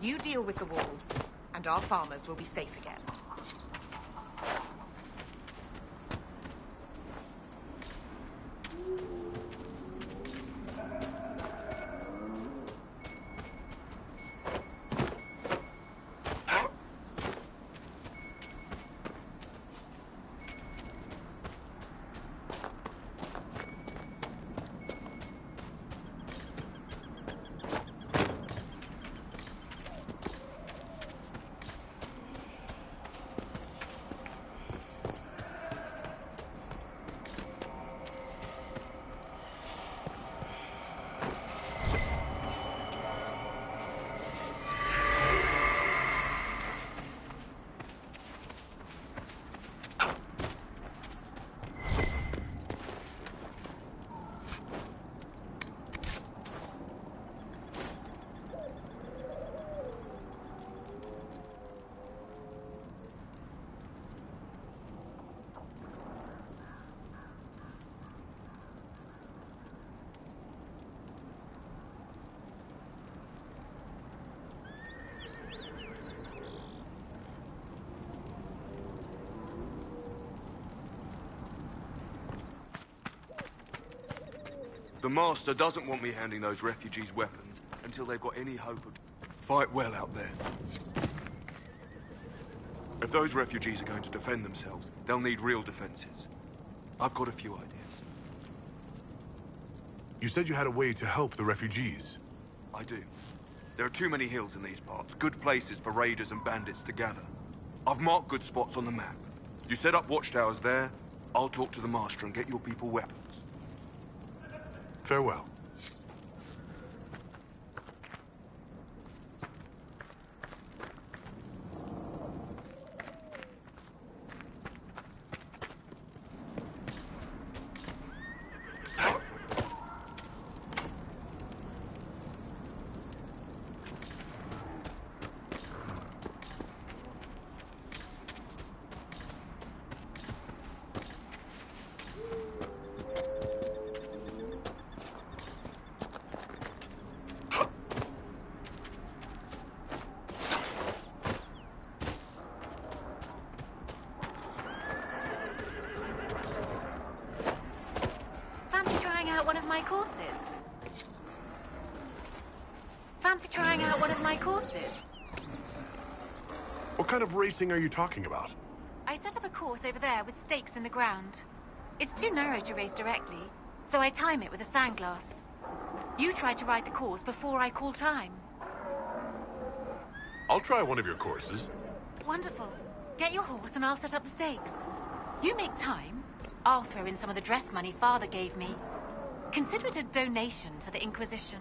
You deal with the wolves, and our farmers will be safe again. The Master doesn't want me handing those refugees weapons until they've got any hope of... Fight well out there. If those refugees are going to defend themselves, they'll need real defenses. I've got a few ideas. You said you had a way to help the refugees. I do. There are too many hills in these parts, good places for raiders and bandits to gather. I've marked good spots on the map. You set up watchtowers there, I'll talk to the Master and get your people weapons. Farewell. One of my courses. Fancy trying out one of my courses? What kind of racing are you talking about? I set up a course over there with stakes in the ground. It's too narrow to race directly, so I time it with a sandglass. You try to ride the course before I call time. I'll try one of your courses. Wonderful. Get your horse and I'll set up the stakes. You make time, I'll throw in some of the dress money Father gave me. Consider it a donation to the Inquisition.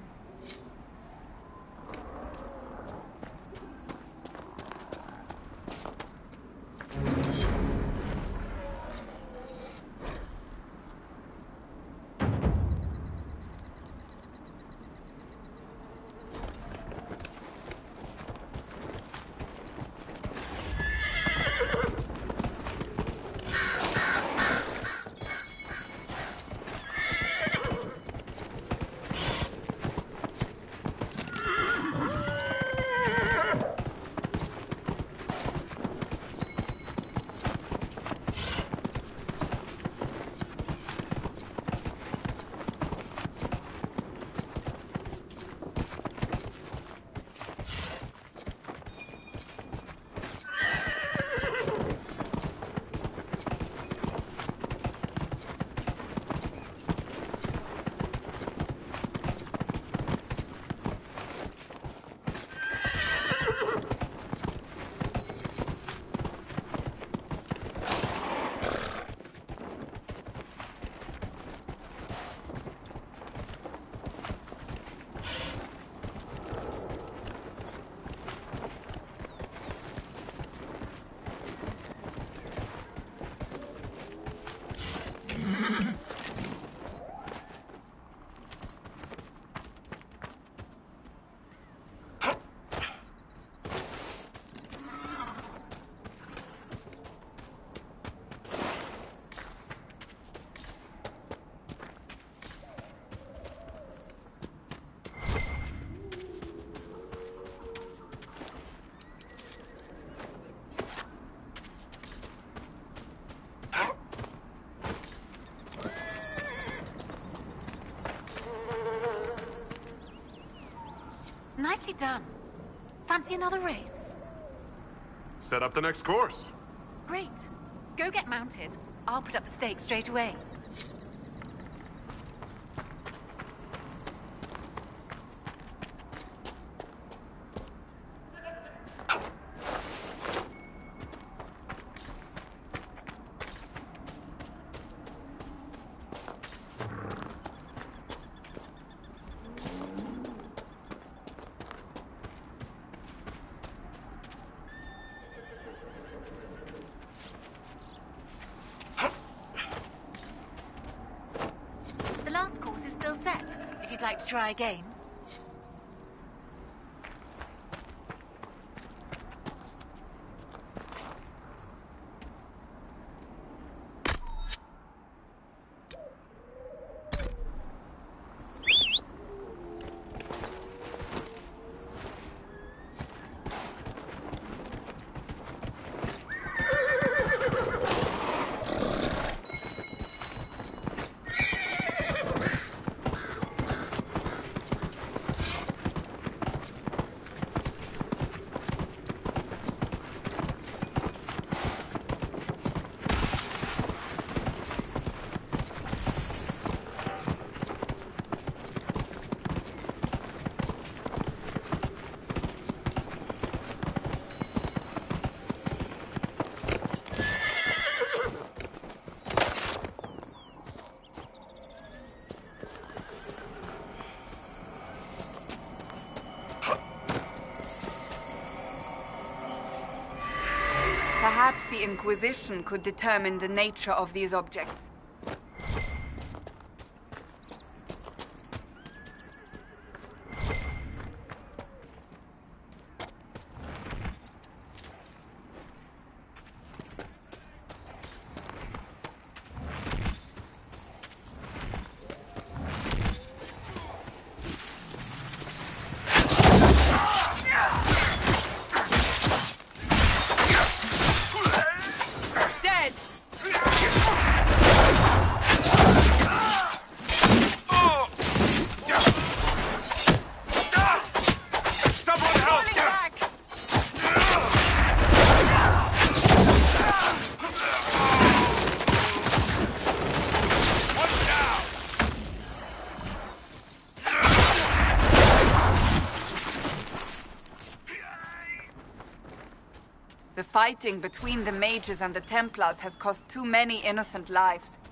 done. Fancy another race? Set up the next course. Great. Go get mounted. I'll put up the stakes straight away. The last course is still set, if you'd like to try again. Perhaps the Inquisition could determine the nature of these objects. The fighting between the mages and the Templars has cost too many innocent lives.